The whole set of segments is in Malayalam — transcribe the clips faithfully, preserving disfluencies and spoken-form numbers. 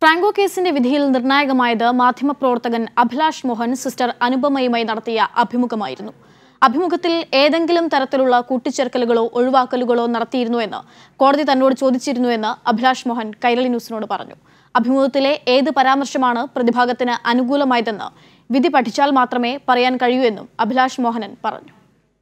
Franco കേസിന്റെ വിധിയിൽ നിർണായകമായത് മാധ്യമപ്രവർത്തകൻ അഭിലാഷ് മോഹൻ സിസ്റ്റർ അനുപമയുമായി നടത്തിയ അഭിമുഖമായിരുന്നു. അഭിമുഖത്തിൽ ഏതെങ്കിലും തരത്തിലുള്ള കൂട്ടിച്ചേർക്കലുകളോ ഒഴിവാക്കലുകളോ നടത്തിയിരുന്നുവെന്ന് കോടതി തന്നോട് ചോദിച്ചിരുന്നുവെന്ന് അഭിലാഷ് മോഹൻ കൈരളി ന്യൂസിനോട് പറഞ്ഞു. അഭിമുഖത്തിലെ ഏത് പരാമർശമാണ് പ്രതിഭാഗത്തിന് അനുകൂലമായതെന്ന് വിധി പഠിച്ചാൽ മാത്രമേ പറയാൻ കഴിയൂ എന്നും അഭിലാഷ് മോഹനൻ പറഞ്ഞു.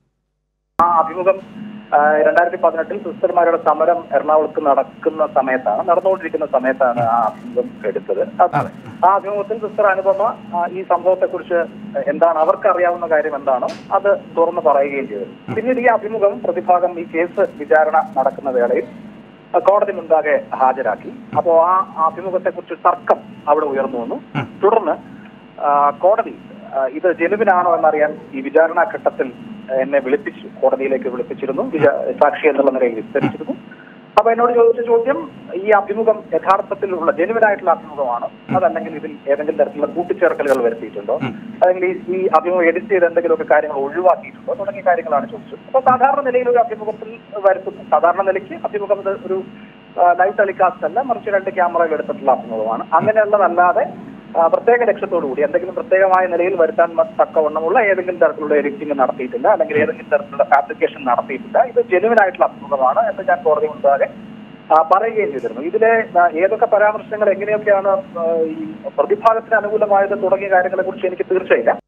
രണ്ടായിരത്തി പതിനെട്ടിൽ സിസ്റ്റർമാരുടെ സമരം എറണാകുളത്ത് നടക്കുന്ന സമയത്താണ് നടന്നുകൊണ്ടിരിക്കുന്ന സമയത്താണ് ആ അഭിമുഖം എടുത്തത്. ആ അഭിമുഖത്തിൽ സിസ്റ്റർ അനുപമ ഈ സംഭവത്തെ കുറിച്ച് എന്താണ് അവർക്ക് അറിയാവുന്ന കാര്യം എന്താണോ അത് തുറന്നു പറയുകയും ചെയ്തു. പിന്നീട് ഈ അഭിമുഖം പ്രതിഭാഗം ഈ കേസ് വിചാരണ നടക്കുന്ന വേളയിൽ കോടതി മുൻപാകെ ഹാജരാക്കി. അപ്പോൾ ആ അഭിമുഖത്തെ കുറിച്ച് തർക്കം അവിടെ ഉയർന്നു വന്നു. തുടർന്ന് കോടതി ഇത് ജനുവിനാണോ എന്നറിയാൻ ഈ വിചാരണാ ഘട്ടത്തിൽ എന്നെ വിളിപ്പിച്ചു, കോടതിയിലേക്ക് വിളിപ്പിച്ചിരുന്നു, സാക്ഷി എന്നുള്ള നിലയിൽ വിസ്തരിച്ചിരുന്നു. അപ്പൊ എന്നോട് ചോദിച്ച ചോദ്യം ഈ അഭിമുഖം യഥാർത്ഥത്തിലുള്ള ജനുവിനായിട്ടുള്ള അഭിമുഖമാണ്, അതല്ലെങ്കിൽ ഇതിൽ ഏതെങ്കിലും തരത്തിലുള്ള കൂട്ടിച്ചേർക്കലുകൾ വരുത്തിയിട്ടുണ്ടോ, അല്ലെങ്കിൽ ഈ അഭിമുഖം എഡിറ്റ് ചെയ്ത് എന്തെങ്കിലുമൊക്കെ കാര്യങ്ങൾ ഒഴിവാക്കിയിട്ടുണ്ടോ തുടങ്ങിയ കാര്യങ്ങളാണ് ചോദിച്ചത്. അപ്പൊ സാധാരണ നിലയിൽ ഒരു അഭിമുഖത്തിൽ വരുത്തുന്നു. സാധാരണ നിലയ്ക്ക് അഭിമുഖം ഒരു ലൈവ് ടെലികാസ്റ്റ് അല്ല, മറിച്ച് രണ്ട് ക്യാമറയിൽ എടുത്തിട്ടുള്ള അഭിമുഖമാണ്. അങ്ങനെയുള്ളതല്ലാതെ പ്രത്യേക ലക്ഷ്യത്തോടുകൂടി എന്തെങ്കിലും പ്രത്യേകമായ നിലയിൽ വരുത്താൻ തക്കവണ്ണമുള്ള ഏതെങ്കിലും തരത്തിലുള്ള എഡിറ്റിംഗ് നടത്തിയിട്ടില്ല, അല്ലെങ്കിൽ ഏതെങ്കിലും തരത്തിലുള്ള ഫാബ്രിക്കേഷൻ നടത്തിയിട്ടില്ല. ഇത് ജെന്യുവൻ ആയിട്ടുള്ള അഭിമുഖമാണ് എന്ന് ഞാൻ കോടതി മുൻപാകെ പറയുകയും ചെയ്തിരുന്നു. ഇതിലെ ഏതൊക്കെ പരാമർശങ്ങൾ എങ്ങനെയൊക്കെയാണ് ഈ പ്രതിഭാഗത്തിന് അനുകൂലമായത് തുടങ്ങിയ കാര്യങ്ങളെ കുറിച്ച് എനിക്ക് തീർച്ചയില്ല.